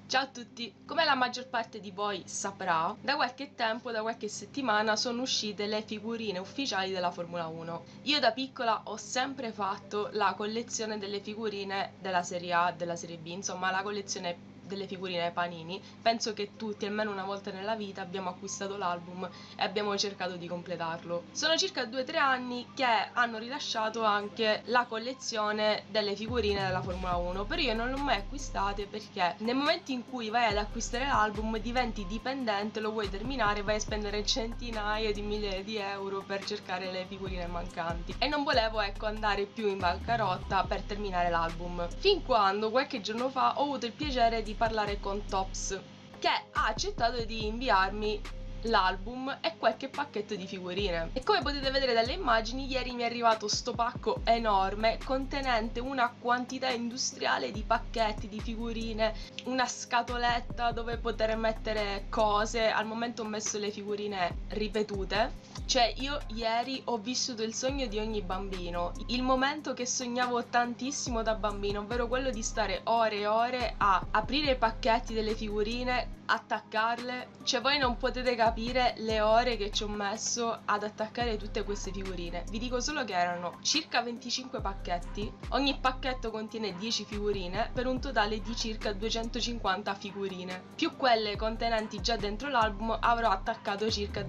Ciao a tutti! Come la maggior parte di voi saprà, da qualche tempo, da qualche settimana, sono uscite le figurine ufficiali della Formula 1. Io da piccola ho sempre fatto la collezione delle figurine della Serie A, della Serie B, insomma la collezione delle figurine Panini. Penso che tutti, almeno una volta nella vita, abbiamo acquistato l'album e abbiamo cercato di completarlo. Sono circa 2-3 anni che hanno rilasciato anche la collezione delle figurine della Formula 1, però io non l'ho mai acquistate perché nel momento in cui vai ad acquistare l'album diventi dipendente, lo vuoi terminare, vai a spendere centinaia di migliaia di euro per cercare le figurine mancanti e non volevo andare più in bancarotta per terminare l'album, fin quando qualche giorno fa ho avuto il piacere di parlare con Tops, che ha accettato di inviarmi l'album e qualche pacchetto di figurine. E come potete vedere dalle immagini, ieri mi è arrivato sto pacco enorme contenente una quantità industriale di pacchetti, di figurine, una scatoletta dove poter mettere cose. Al momento ho messo le figurine ripetute. Cioè, io ieri ho vissuto il sogno di ogni bambino, il momento che sognavo tantissimo da bambino, ovvero quello di stare ore e ore a aprire i pacchetti delle figurine, attaccarle. Cioè, voi non potete capire le ore che ci ho messo ad attaccare tutte queste figurine. Vi dico solo che erano circa 25 pacchetti, ogni pacchetto contiene 10 figurine, per un totale di circa 250 figurine, più quelle contenenti già dentro l'album avrò attaccato circa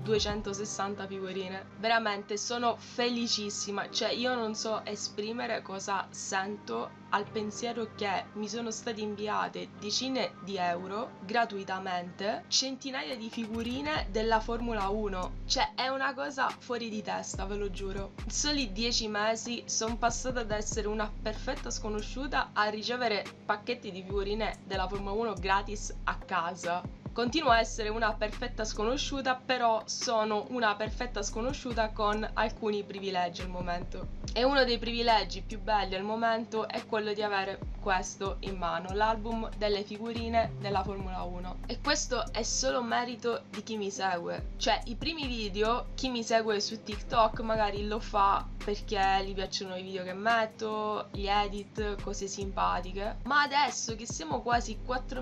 260 figurine. Veramente sono felicissima, cioè io non so esprimere cosa sento al pensiero che mi sono state inviate decine di euro gratuitamente, centinaia di figurine della Formula 1. Cioè è una cosa fuori di testa, ve lo giuro. In soli 10 mesi sono passata da essere una perfetta sconosciuta a ricevere pacchetti di figurine della Formula 1 gratis a casa. Continuo a essere una perfetta sconosciuta, però sono una perfetta sconosciuta con alcuni privilegi al momento. E uno dei privilegi più belli al momento è quello di avere questo in mano, l'album delle figurine della Formula 1. E questo è solo merito di chi mi segue. Cioè, i primi video, chi mi segue su TikTok magari lo fa perché gli piacciono i video che metto, gli edit, cose simpatiche. Ma adesso che siamo quasi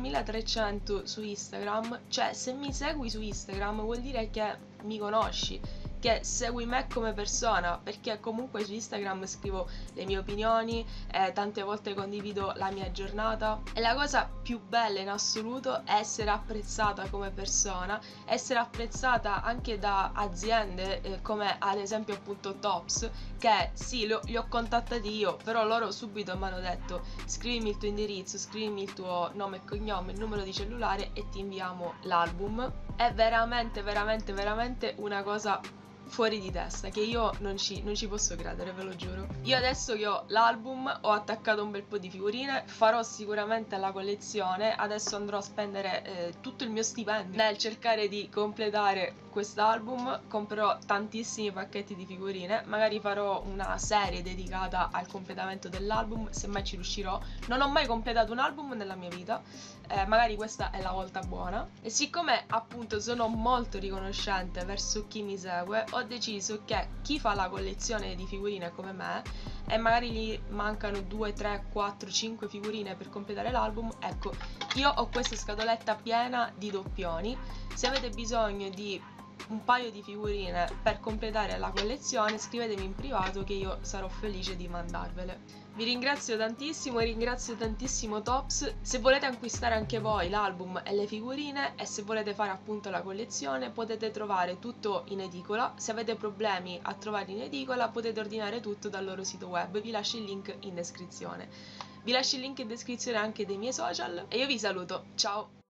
4300 su Instagram, cioè se mi segui su Instagram vuol dire che mi conosci, che segui me come persona, perché comunque su Instagram scrivo le mie opinioni, tante volte condivido la mia giornata, e la cosa più bella in assoluto è essere apprezzata come persona, essere apprezzata anche da aziende come ad esempio appunto Tops, che sì, li ho contattati io, però loro subito mi hanno detto scrivimi il tuo indirizzo, scrivimi il tuo nome e cognome, il numero di cellulare e ti inviamo l'album. È veramente veramente veramente una cosa fuori di testa, che io non ci posso credere, ve lo giuro. Io adesso che ho l'album ho attaccato un bel po' di figurine, farò sicuramente la collezione, adesso andrò a spendere tutto il mio stipendio nel cercare di completare quest'album, comprerò tantissimi pacchetti di figurine, magari farò una serie dedicata al completamento dell'album, se mai ci riuscirò. Non ho mai completato un album nella mia vita, magari questa è la volta buona. E siccome appunto sono molto riconoscente verso chi mi segue, ho deciso che chi fa la collezione di figurine come me e magari gli mancano 2, 3, 4, 5 figurine per completare l'album, ecco, io ho questa scatoletta piena di doppioni. Se avete bisogno di un paio di figurine per completare la collezione, scrivetemi in privato che io sarò felice di mandarvele. Vi ringrazio tantissimo Tops. Se volete acquistare anche voi l'album e le figurine e se volete fare appunto la collezione, potete trovare tutto in edicola. Se avete problemi a trovarli in edicola, potete ordinare tutto dal loro sito web, vi lascio il link in descrizione. Vi lascio il link in descrizione anche dei miei social e io vi saluto, ciao!